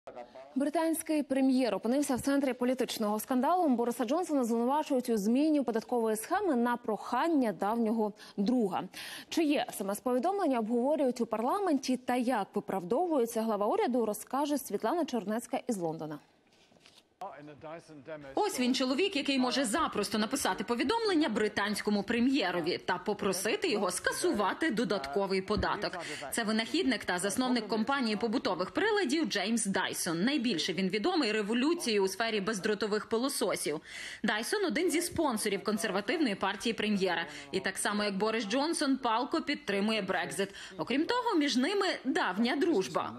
Британський прем'єр опинився в центрі політичного скандалу. Бориса Джонсона звинувачують у зміні податкової схеми на прохання давнього друга. Чиє СМС-повідомлення обговорюють у парламенті та як виправдовується глава уряду, розкаже Світлана Чернецька із Лондона. Ось він чоловік, який може запросто написати повідомлення британському прем'єрові та попросити його скасувати додатковий податок. Це винахідник та засновник компанії побутових приладів Джеймс Дайсон. Найбільше він відомий революцією у сфері бездротових пилососів. Дайсон – один зі спонсорів консервативної партії прем'єра. І так само, як Борис Джонсон, палко підтримує Брекзит. Окрім того, між ними давня дружба.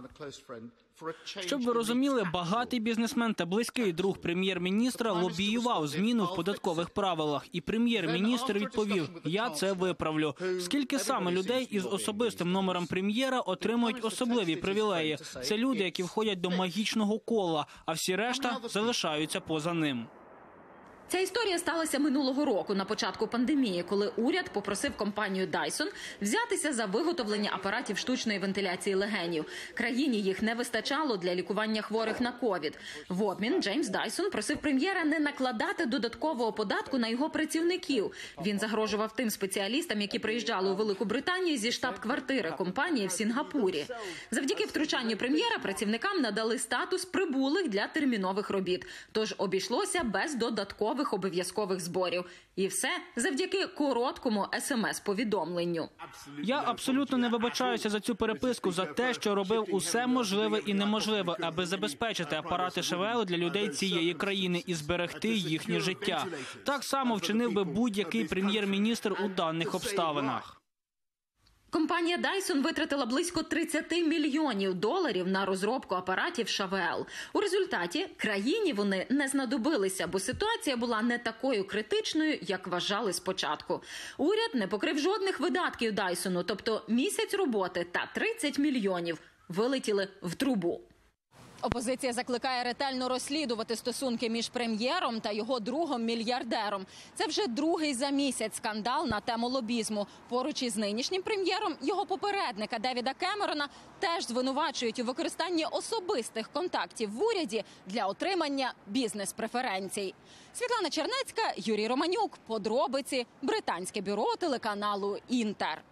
Щоб ви розуміли, багатий бізнесмен та близький друг прем'єр-міністра лобіював зміну в податкових правилах. І прем'єр-міністр відповів: «Я це виправлю». Скільки саме людей із особистим номером прем'єра отримують особливі привілеї? Це люди, які входять до магічного кола, а всі решта залишаються поза ним. Ця історія сталася минулого року, на початку пандемії, коли уряд попросив компанію Dyson взятися за виготовлення апаратів штучної вентиляції легенів. Країні їх не вистачало для лікування хворих на ковід. В обмін Джеймс Дайсон просив прем'єра не накладати додаткового податку на його працівників. Він загрожував тим спеціалістам, які приїжджали у Велику Британію зі штаб-квартири компанії в Сінгапурі. Завдяки втручанню прем'єра працівникам надали статус прибулих для термінових робіт. Тож обійшлося без додаткових обов'язкових зборів. І все завдяки короткому СМС-повідомленню. Я абсолютно не вибачаюся за цю переписку, за те, що робив усе можливе і неможливе, аби забезпечити апарати ШВЛ для людей цієї країни і зберегти їхнє життя. Так само вчинив би будь-який прем'єр-міністр у даних обставинах. Компанія Dyson витратила близько 30 мільйонів доларів на розробку апаратів ШВЛ. У результаті країні вони не знадобилися, бо ситуація була не такою критичною, як вважали спочатку. Уряд не покрив жодних видатків Дайсону, тобто місяць роботи та 30 мільйонів вилетіли в трубу. Опозиція закликає ретельно розслідувати стосунки між прем'єром та його другом-мільярдером. Це вже другий за місяць скандал на тему лобізму. Поруч із нинішнім прем'єром його попередника Девіда Кемерона теж звинувачують у використанні особистих контактів в уряді для отримання бізнес-преференцій. Світлана Чернецька, Юрій Романюк. Подробиці. Британське бюро телеканалу «Інтер».